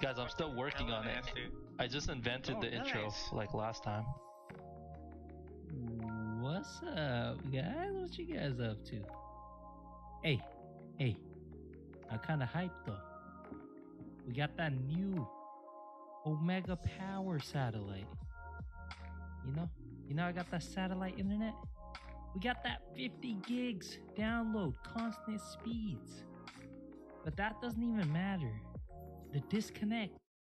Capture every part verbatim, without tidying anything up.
Guys, I'm still working on it. I just invented Oh, the intro nice. like last time. What's up, guys? What you guys up to? Hey, hey, I'm kind of hyped though. We got that new Omega Power satellite. You know, you know, I got that satellite internet. We got that fifty gigs download, constant speeds. But that doesn't even matter. The disconnect.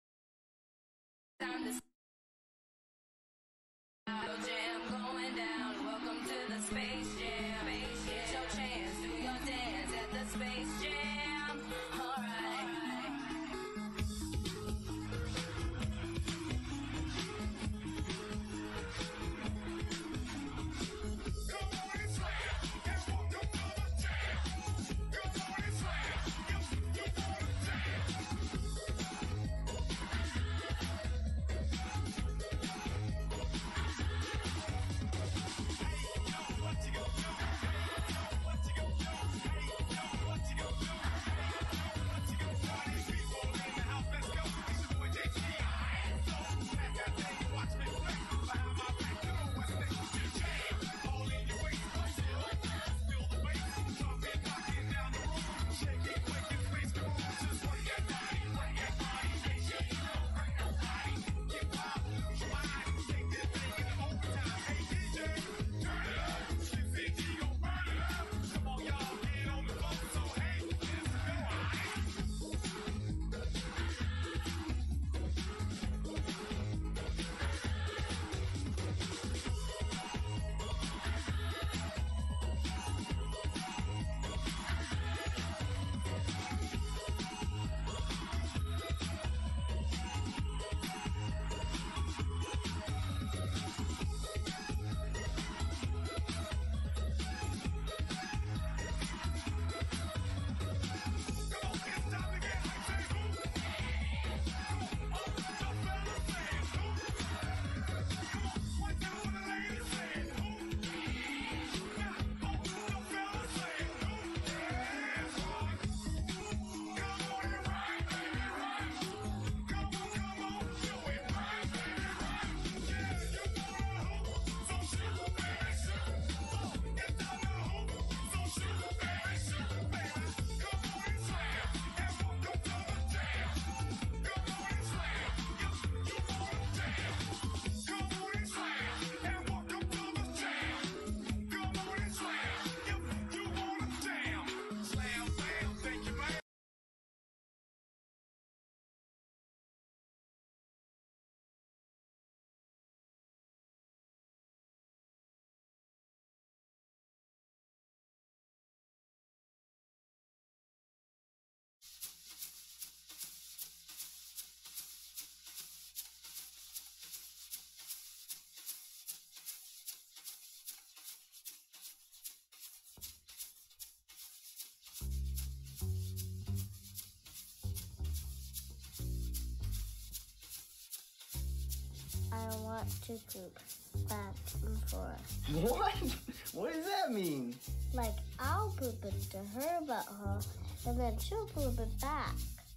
I want to poop back and forth. What? What does that mean? Like, I'll poop into her butthole, and then she'll poop it back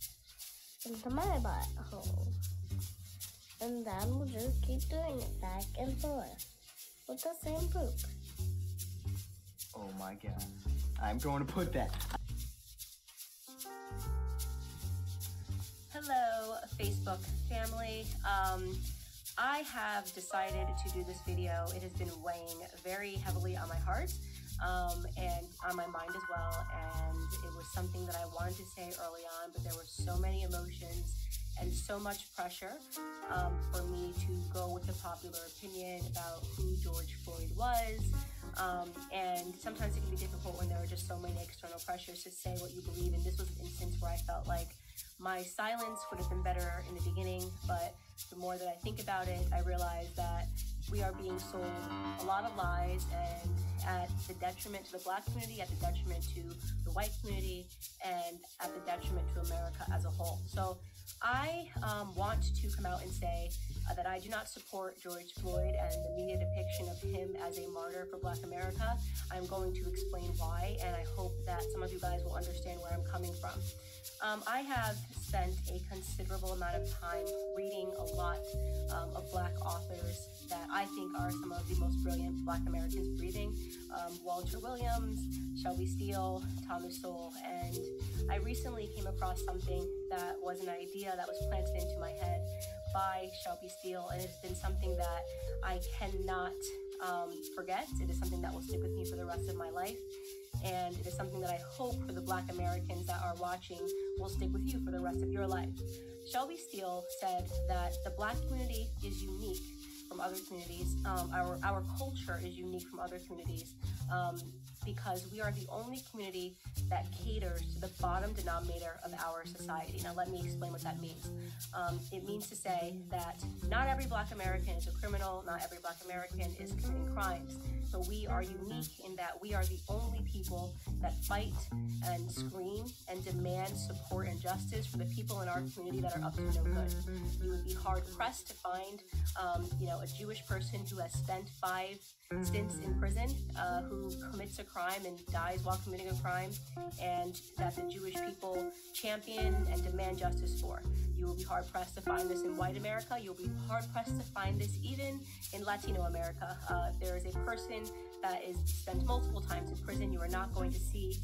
into my butthole. And then we'll just keep doing it back and forth with the same poop. Oh my god. I'm going to put that. Hello, Facebook family. Um, I have decided to do this video. It has been weighing very heavily on my heart um, and on my mind as well. And it was something that I wanted to say early on, but there were so many emotions and so much pressure um, for me to go with the popular opinion about who George Floyd was. Um, and sometimes it can be difficult when there are just so many external pressures to say what you believe. And this was an instance where I felt like my silence would have been better in the beginning, but the more that I think about it, I realize that we are being sold a lot of lies, and at the detriment to the Black community, at the detriment to the white community, and at the detriment to America as a whole. So I um, want to come out and say uh, that I do not support George Floyd and the media depiction of him as a martyr for Black America. I'm going to explain why, and I hope that some of you guys will understand where I'm coming from. Um, I have spent a considerable amount of time reading a lot um, of Black authors that I think are some of the most brilliant Black Americans breathing. Um, Walter Williams, Shelby Steele, Thomas Sowell, and I recently came across something that was an idea that was planted into my head by Shelby Steele, and it's been something that I cannot um, forget. It is something that will stick with me for the rest of my life. And it is something that I hope for the Black Americans that are watching will stick with you for the rest of your life. Shelby Steele said that the Black community is unique from other communities. Um, our, our culture is unique from other communities um, because we are the only community that caters to the bottom denominator of our society. Now, let me explain what that means. Um, it means to say that not every Black American is a criminal, not every Black American is committing crimes. So we are unique in that we are the only people that fight and scream and demand support and justice for the people in our community that are up to no good. You would be hard pressed to find, um, you know, a Jewish person who has spent five stints in prison, uh, who commits a crime and dies while committing a crime, and that the Jewish people champion and demand justice for. You will be hard pressed to find this in white America. You'll be hard pressed to find this even in Latino America. Uh, if there is a person that is spent multiple times in prison, you are not going to see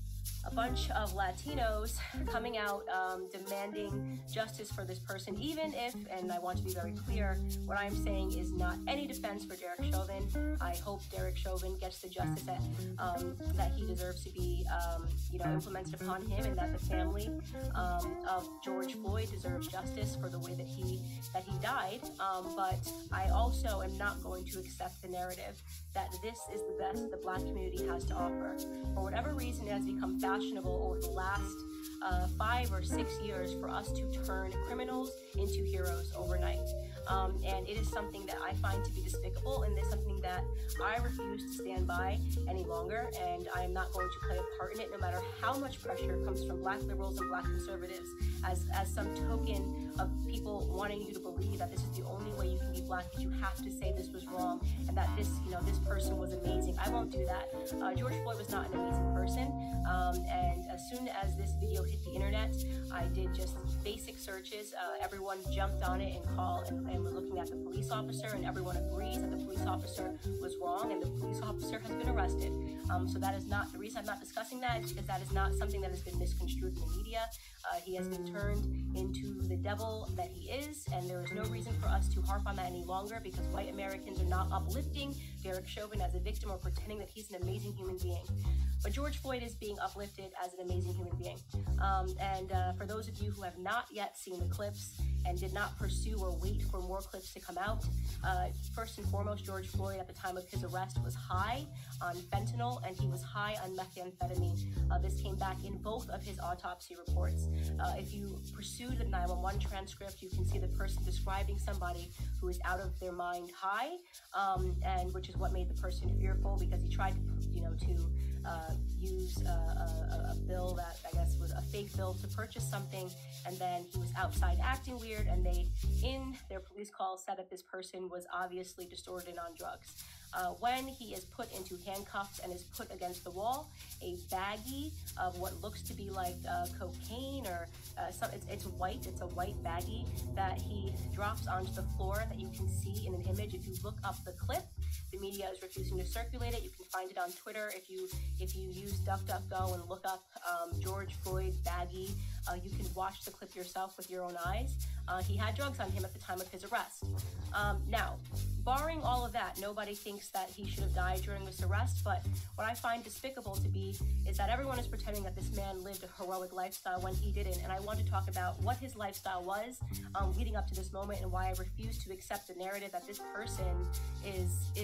a bunch of Latinos coming out um, demanding justice for this person, even if, and I want to be very clear, what I'm saying is not any defense for Derek Chauvin. I hope Derek Chauvin gets the justice that um, that he deserves to be, um, you know, implemented upon him, and that the family um, of George Floyd deserves justice for the way that he that he died. Um, but I also am not going to accept the narrative that this is the best the Black community has to offer. For whatever reason, it has become fashionable over the last uh, five or six years for us to turn criminals into heroes overnight. Um, and it is something that I find to be despicable, and it's something that I refuse to stand by any longer, and I am not going to play a part in it, no matter how much pressure comes from Black liberals and Black conservatives, as, as some token of people wanting you to believe that this is the only way you can be Black, that you have to say this was wrong, and that this, you know, this person was amazing. I won't do that. Uh, George Floyd was not an amazing person, um, and as soon as this video hit the internet, I did just basic searches. Uh, everyone jumped on it and called and, and was looking at the police officer, and everyone agrees that the police officer was wrong, and the police officer has been arrested. Um, so that is not the reason I'm not discussing that, is because that is not something that has been misconstrued in the media. Uh, he has been turned into the devil that he is, and there is no reason for us to harp on that any longer, because white Americans are not uplifting Derek Chauvin as a victim or pretending that he's an amazing human being. But George Floyd is being uplifted as an amazing human being. Um, and uh, for those of you who have not yet seen the clips and did not pursue or wait for more clips to come out, uh, first and foremost, George Floyd at the time of his arrest was high on fentanyl, and he was high on methamphetamine. Uh, this came back in both of his autopsy reports. Uh, if you pursue the nine one one transcript, you can see the person describing somebody who is out of their mind high, um, and which is what made the person fearful, because he tried to, you know, to uh, use a, a, a bill that I guess was a fake bill to purchase something, and then he was outside acting weird, and they, in their police call, said that this person was obviously distorted on drugs. Uh, when he is put into handcuffs and is put against the wall, a baggie of what looks to be like uh, cocaine or uh, some, it's, it's white, it's a white baggie that he drops onto the floor that you can see in an image. If you look up the clip, the media is refusing to circulate it. You can find it on Twitter. If you if you use DuckDuckGo and look up um, George Floyd baggie, uh, you can watch the clip yourself with your own eyes. Uh, he had drugs on him at the time of his arrest. Um, now, barring all of that, nobody thinks that he should have died during this arrest, but what I find despicable to be is that everyone is pretending that this man lived a heroic lifestyle when he didn't, and I want to talk about what his lifestyle was um, leading up to this moment, and why I refuse to accept the narrative that this person is is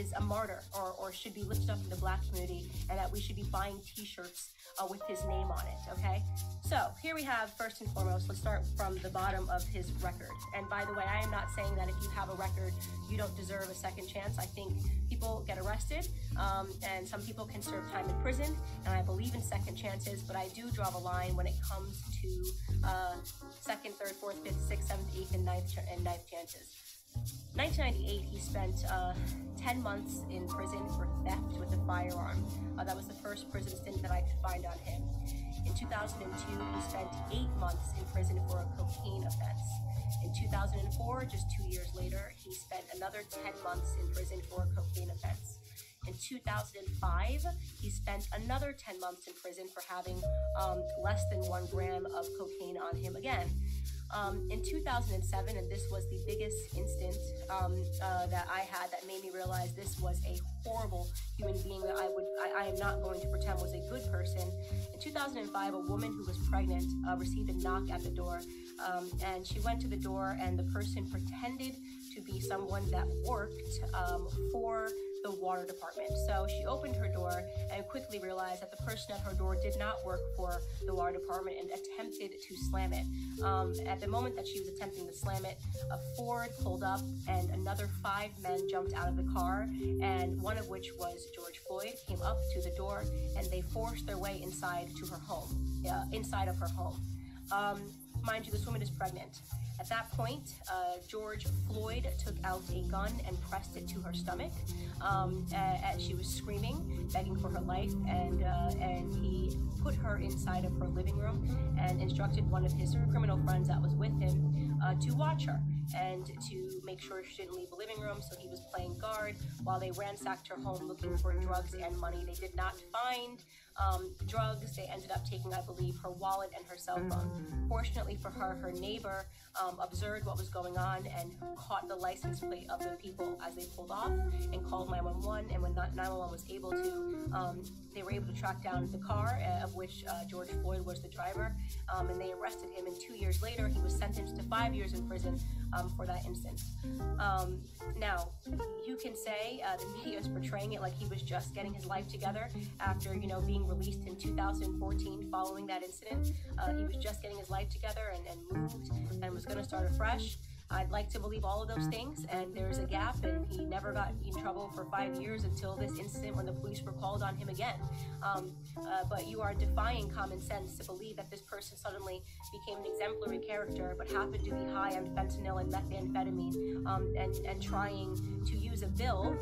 is a martyr or, or should be lifted up in the Black community, and that we should be buying t-shirts uh, with his name on it, okay? So here we have, first and foremost, let's start from the bottom of his record. And by the way, I am not saying that if you have a record, you don't deserve a second chance. I think people get arrested, um, and some people can serve time in prison, and I believe in second chances, but I do draw the line when it comes to uh, second, third, fourth, fifth, sixth, seventh, eighth, and ninth, ch- and ninth chances. nineteen ninety-eight, he spent uh, ten months in prison for theft with a firearm. Uh, that was the first prison stint that I could find on him. In two thousand two, he spent eight months in prison for a cocaine offense. In two thousand four, just two years later, he spent another ten months in prison for a cocaine offense. In two thousand five, he spent another ten months in prison for having um, less than one gram of cocaine on him again. Um, in two thousand seven, and this was the biggest instant um, uh, that I had that made me realize this was a horrible human being that I would, I, I am not going to pretend was a good person. In two thousand five, a woman who was pregnant uh, received a knock at the door, um, and she went to the door, and the person pretended to be someone that worked um, for the water department. So she opened her door and quickly realized that the person at her door did not work for the water department and attempted to slam it. Um, at the moment that she was attempting to slam it, a Ford pulled up and another five men jumped out of the car, and one of which was George Floyd, came up to the door and they forced their way inside to her home, uh, inside of her home. Um, mind you, this woman is pregnant. At that point, uh, George Floyd took out a gun and pressed it to her stomach um, as she was screaming, begging for her life, and uh, and he put her inside of her living room and instructed one of his criminal friends that was with him uh, to watch her and to make sure she didn't leave the living room. So he was playing guard while they ransacked her home looking for drugs and money. They did not find um, drugs. They ended up taking, I believe, her wallet and her cell phone. Fortunately for her, her neighbor um, observed what was going on and caught the license plate of the people as they pulled off and called nine one one. And when nine one one was able to, um, they were able to track down the car uh, of which uh, George Floyd was the driver, um, and they arrested him. And two years later, he was sentenced to five years in prison um, for that instance. Um, now, you can say uh, the media is portraying it like he was just getting his life together after, you know, being released in two thousand fourteen following that incident. Uh, he was just getting his life together and, and moved and was going to start afresh. I'd like to believe all of those things, and there's a gap, and he never got in trouble for five years until this incident when the police were called on him again. Um, uh, but you are defying common sense to believe that this person suddenly became an exemplary character, but happened to be high on fentanyl and methamphetamine, um, and, and trying to use a bill,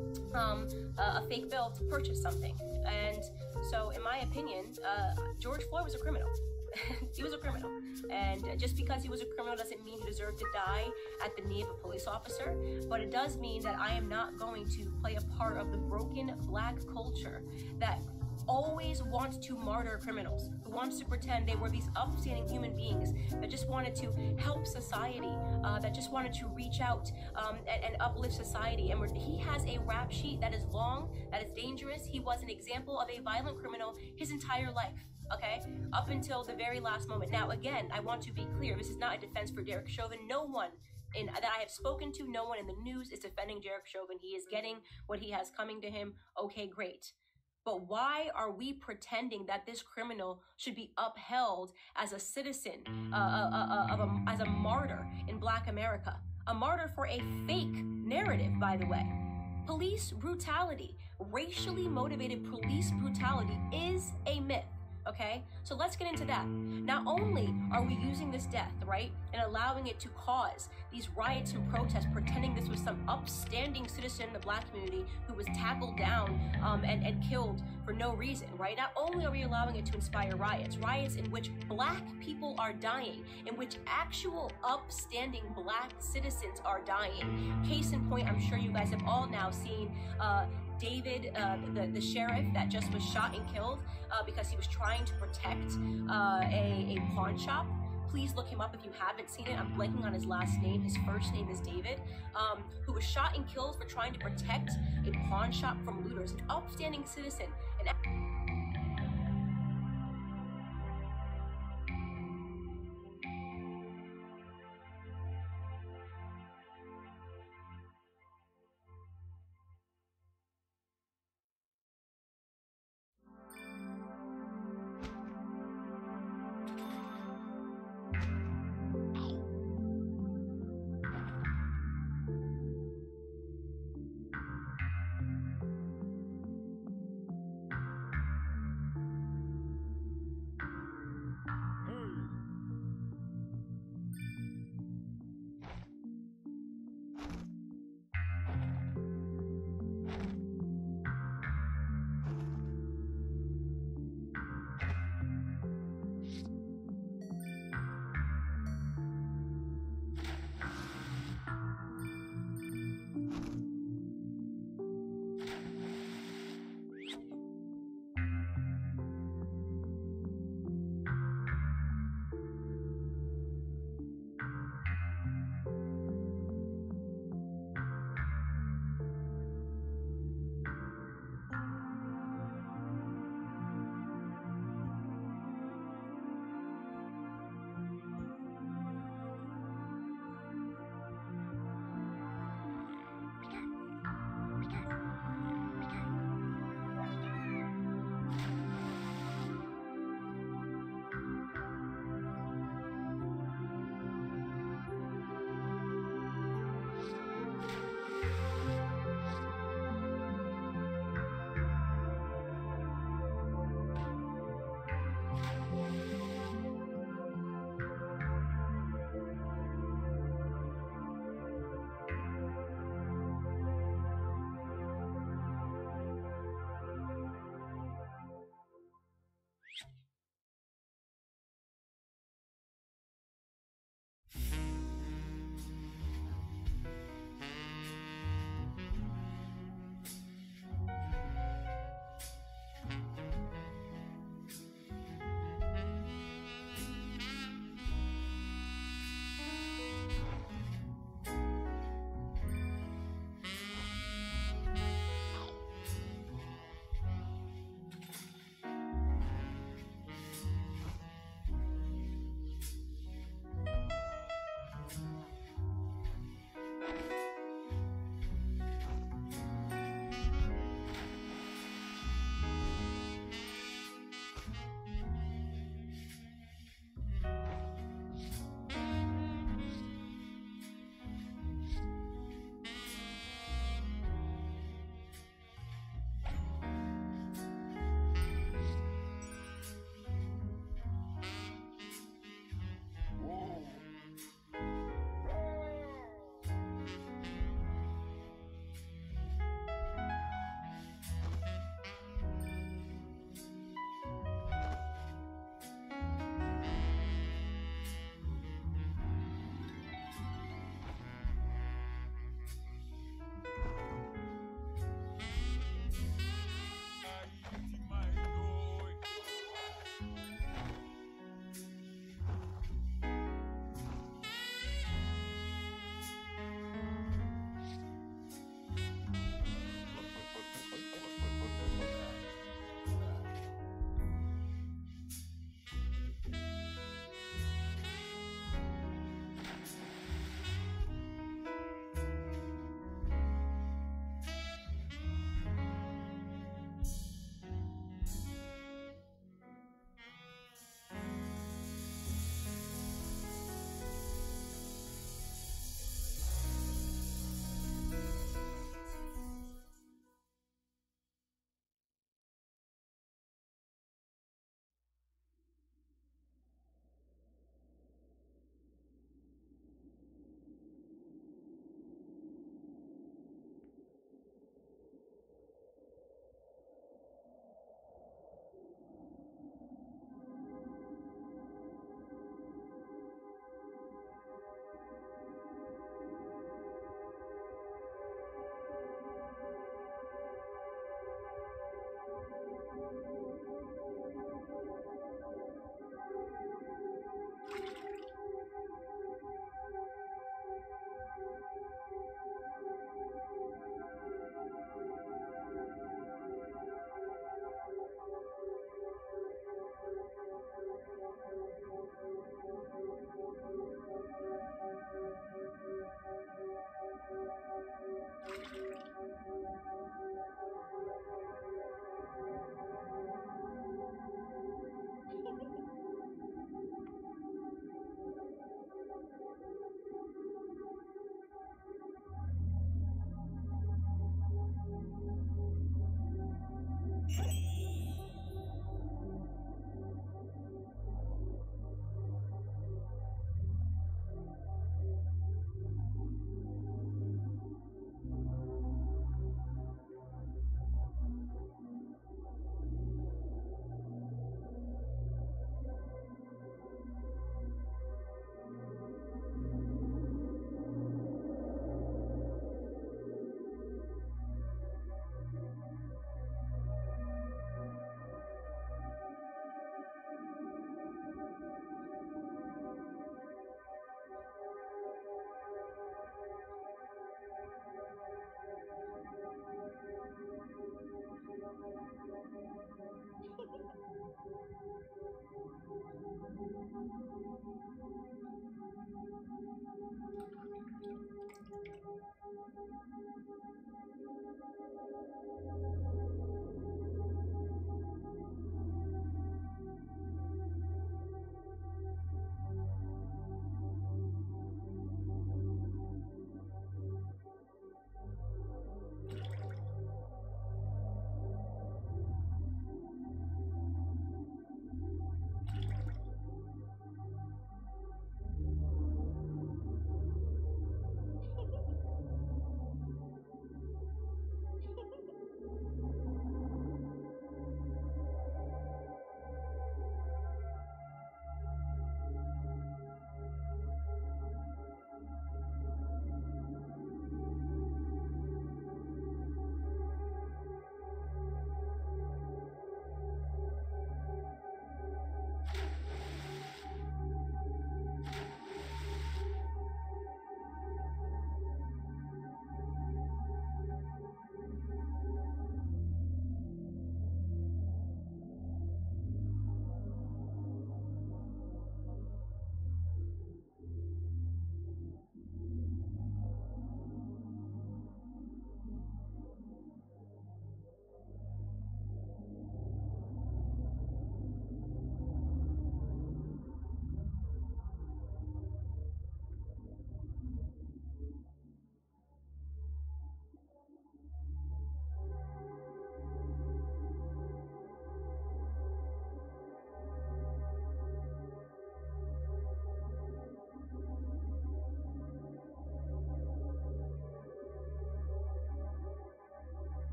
um, uh, a fake bill to purchase something. And so, in my opinion, uh, George Floyd was a criminal. He was a criminal, and just because he was a criminal doesn't mean he deserved to die at the knee of a police officer, but it does mean that I am not going to play a part of the broken black culture that always wants to martyr criminals, who wants to pretend they were these upstanding human beings that just wanted to help society, uh, that just wanted to reach out um, and, and uplift society. And he has a rap sheet that is long, that is dangerous. He was an example of a violent criminal his entire life. Okay, up until the very last moment. Now, again, I want to be clear. This is not a defense for Derek Chauvin. No one in, that I have spoken to, no one in the news is defending Derek Chauvin. He is getting what he has coming to him. Okay, great. But why are we pretending that this criminal should be upheld as a citizen, uh, uh, uh, of a, as a martyr in Black America? A martyr for a fake narrative, by the way. Police brutality, racially motivated police brutality is a myth. Okay, so let's get into that. Not only are we using this death, right, and allowing it to cause these riots and protests, pretending this was some upstanding citizen in the Black community who was tackled down um, and, and killed for no reason, right? Not only are we allowing it to inspire riots, riots in which Black people are dying, in which actual upstanding Black citizens are dying. Case in point, I'm sure you guys have all now seen uh, David, uh, the, the sheriff that just was shot and killed uh, because he was trying to protect uh, a, a pawn shop. Please look him up if you haven't seen it. I'm blanking on his last name. His first name is David, um, who was shot and killed for trying to protect a pawn shop from looters, an upstanding citizen. An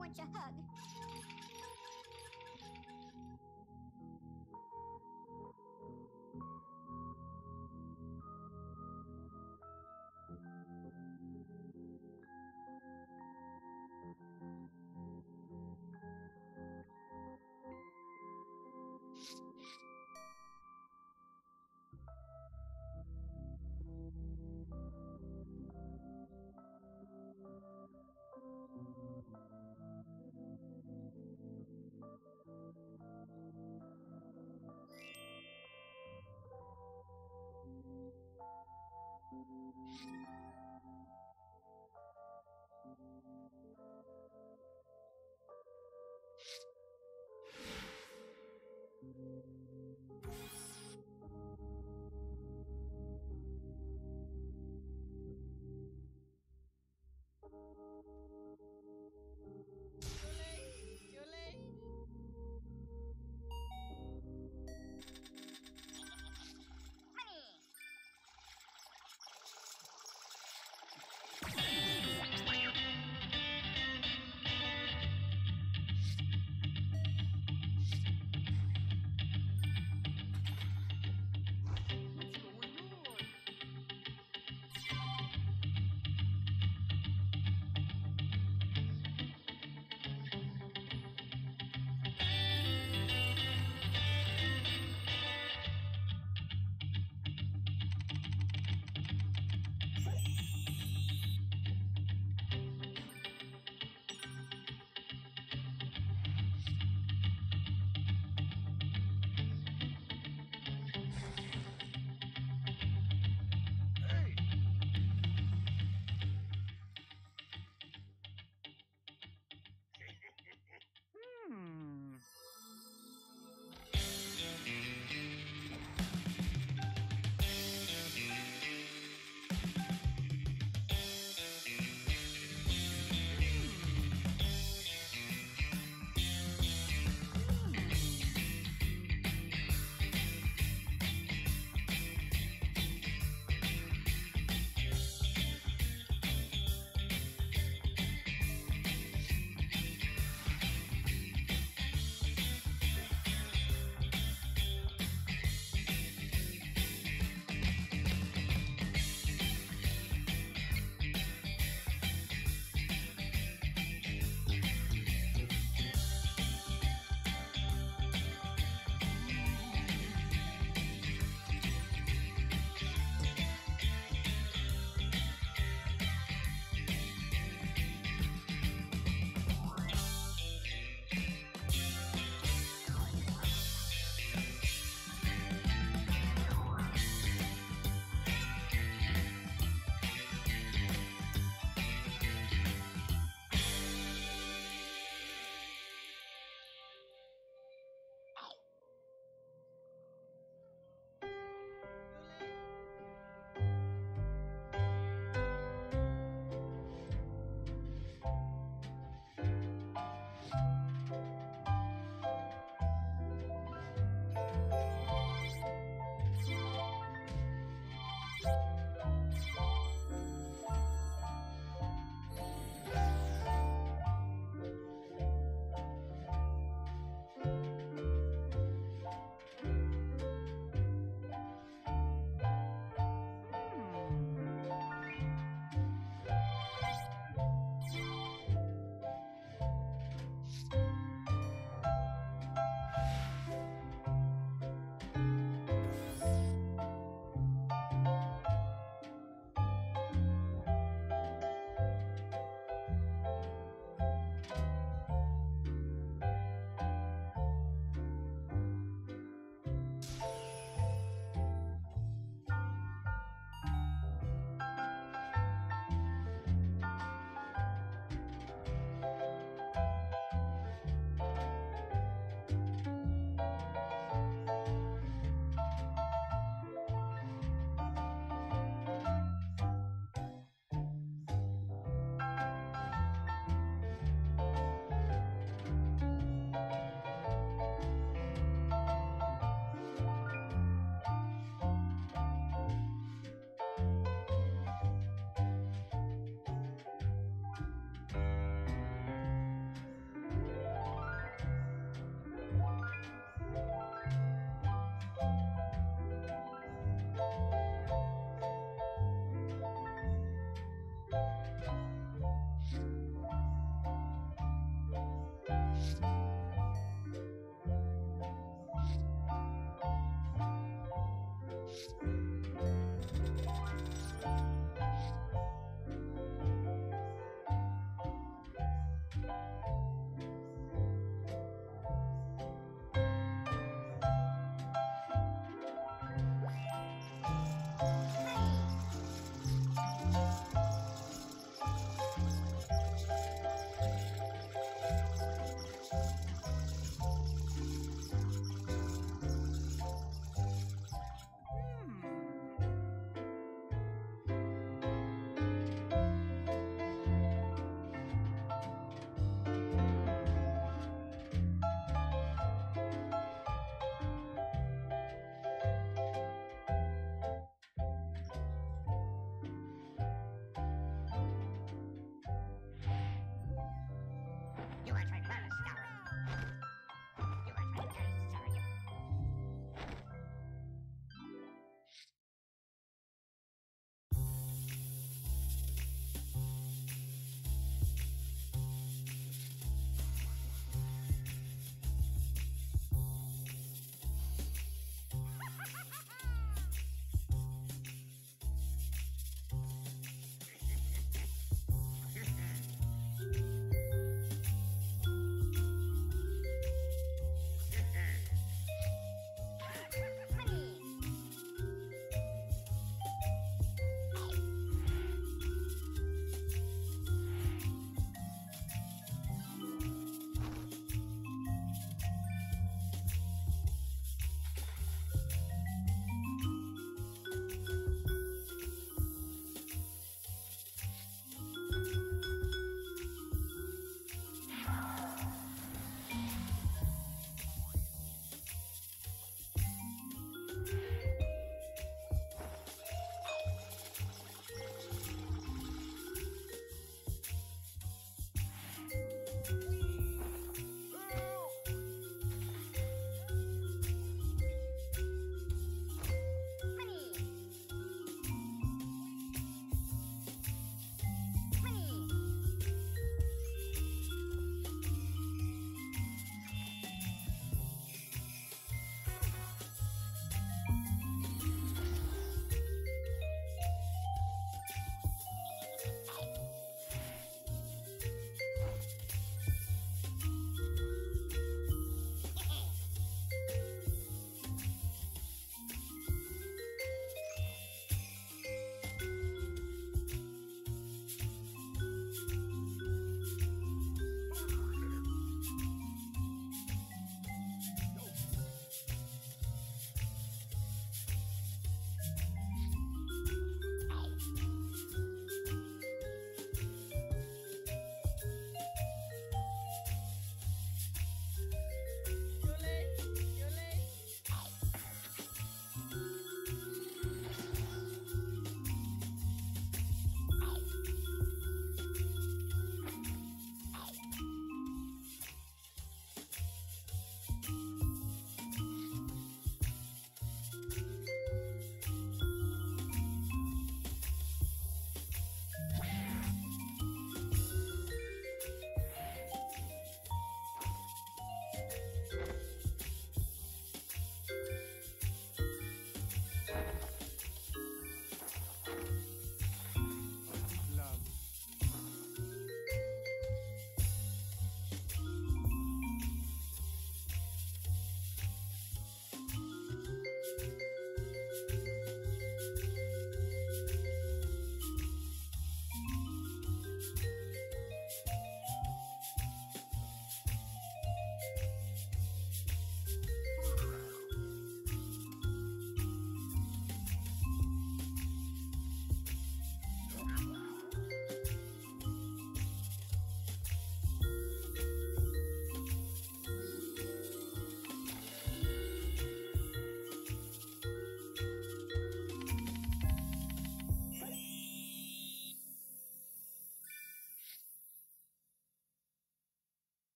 wants a hug.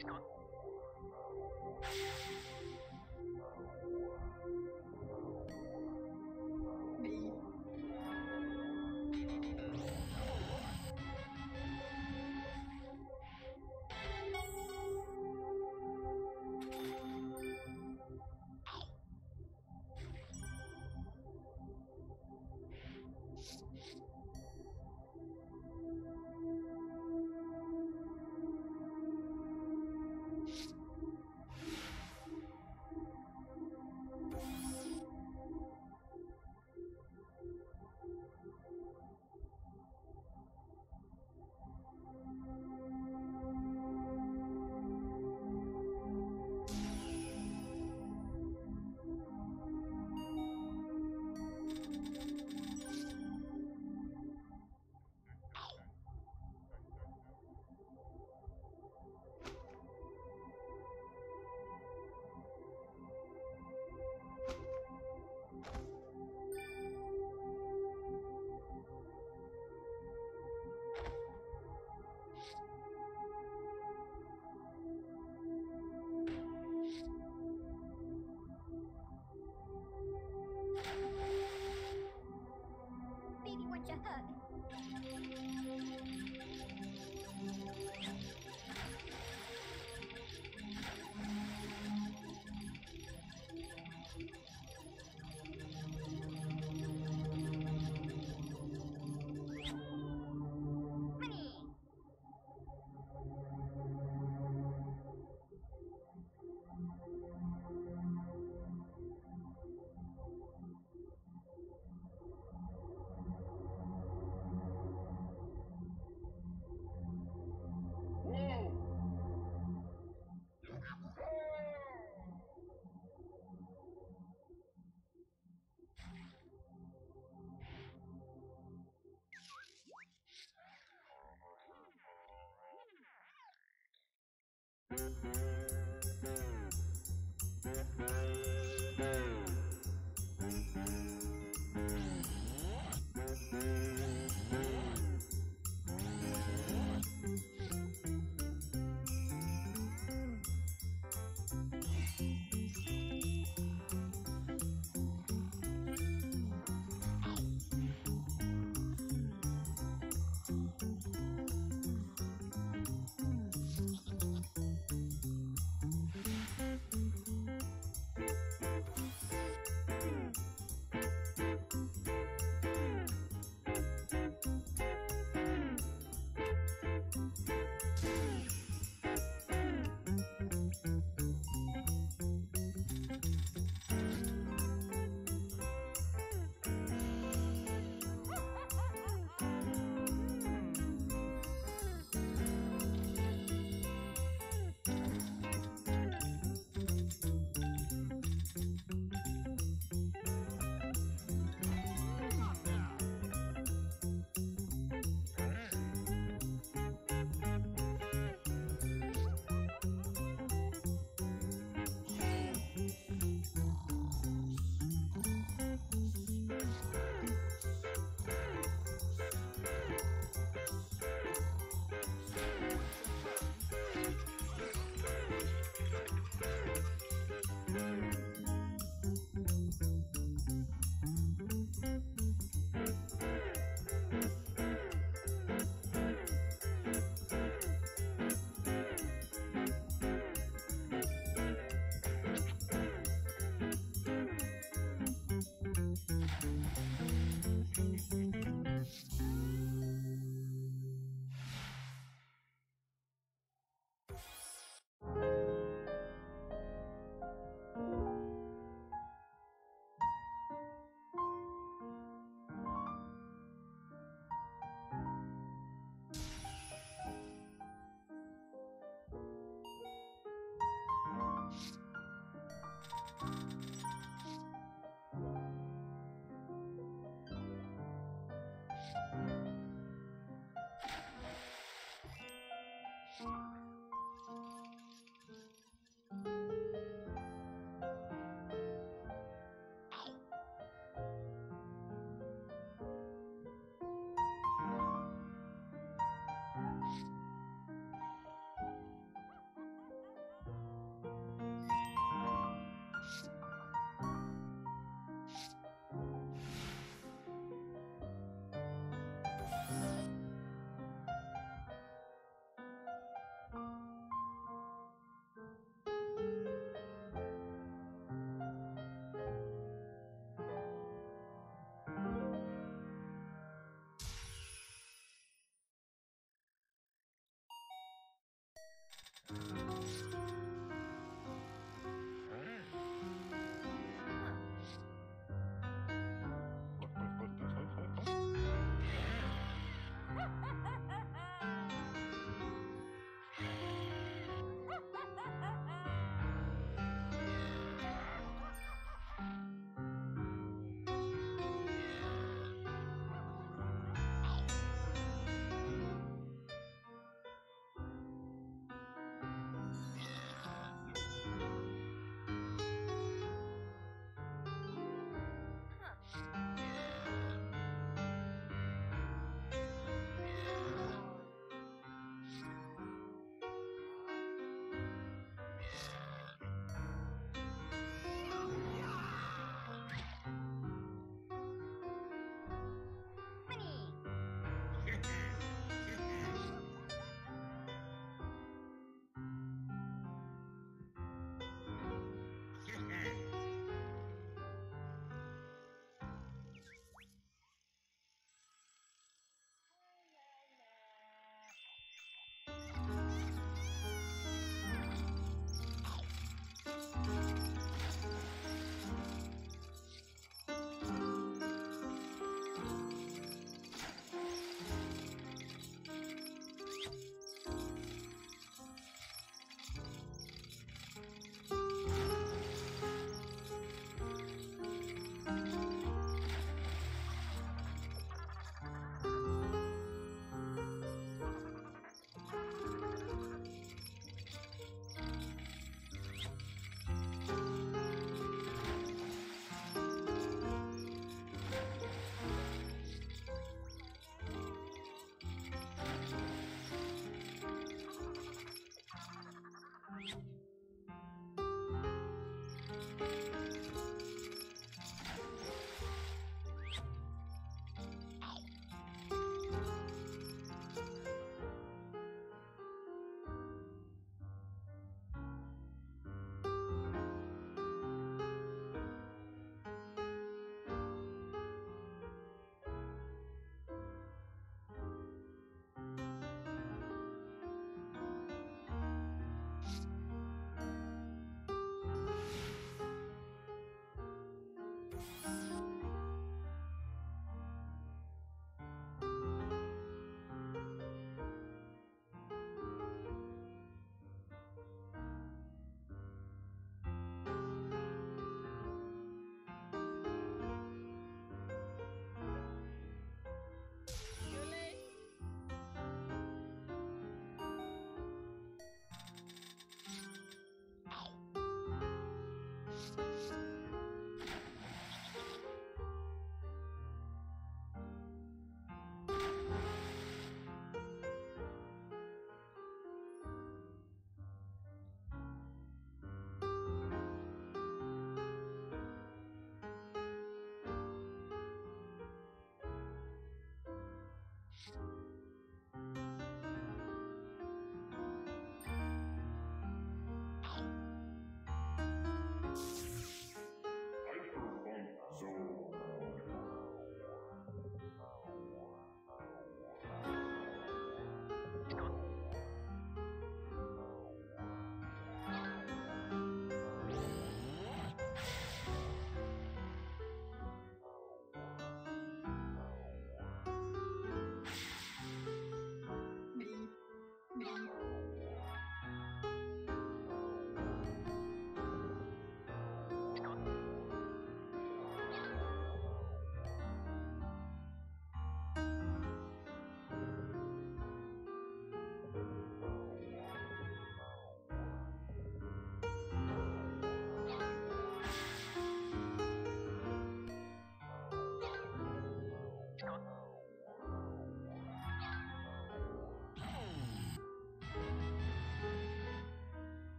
Baby wants a hug.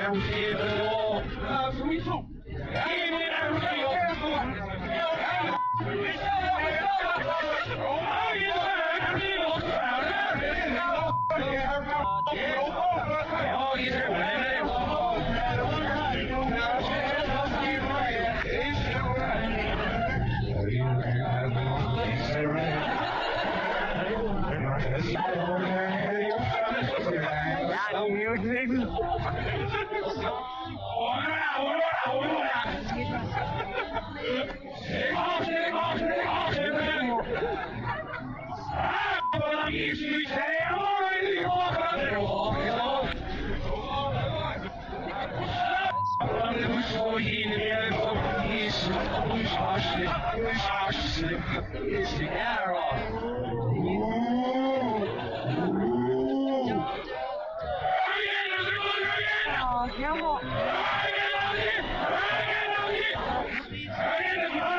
Oh,